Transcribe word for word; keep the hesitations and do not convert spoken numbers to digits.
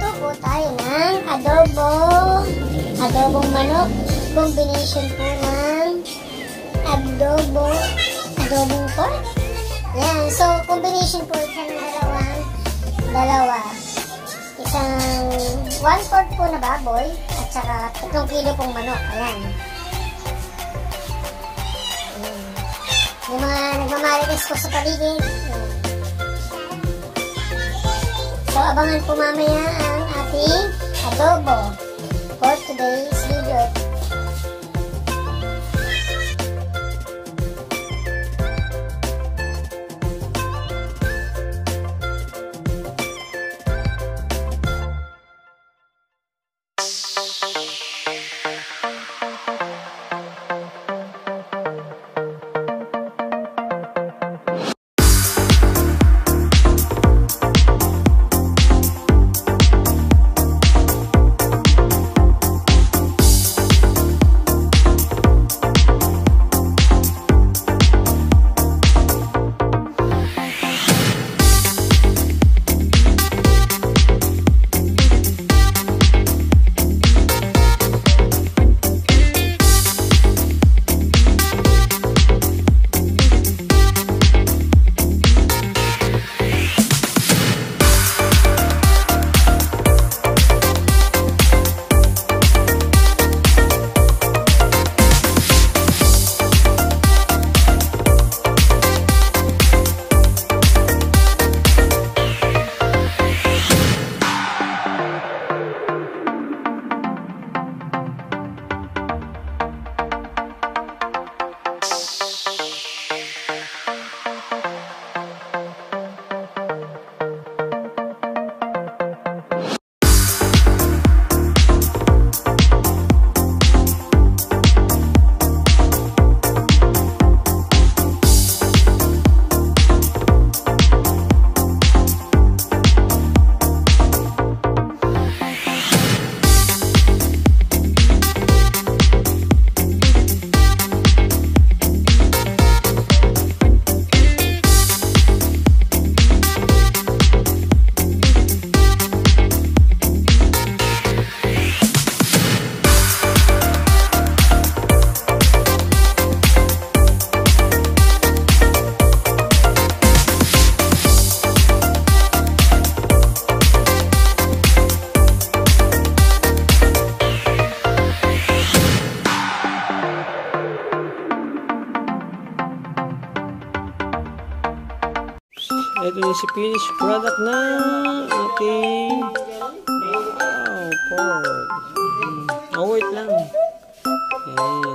Magluto po tayo ng adobo. Adobong manok. Combination po ng adobo. Adobong pork. Yan. So, combination po siya ng dalawang dalawa. Isang one fourth po na baboy at saka tatlong kilo pong manok. Ayan. Ayan. Yung mga nagmamarites po sa paligid. Ayan. So, abangan po mamaya ang ating adobo for today's video. Ito yung si finished product ng ating wow, pork. Hmm. Oh, wait lang. Okay.